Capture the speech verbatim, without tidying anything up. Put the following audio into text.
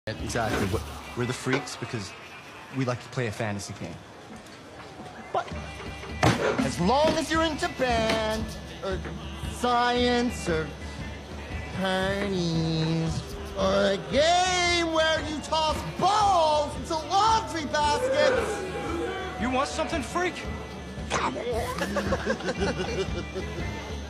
Exactly. We're the freaks because we like to play a fantasy game. But as long as you're into band, or science, or parties, or a game where you toss balls into laundry baskets... You want something, freak?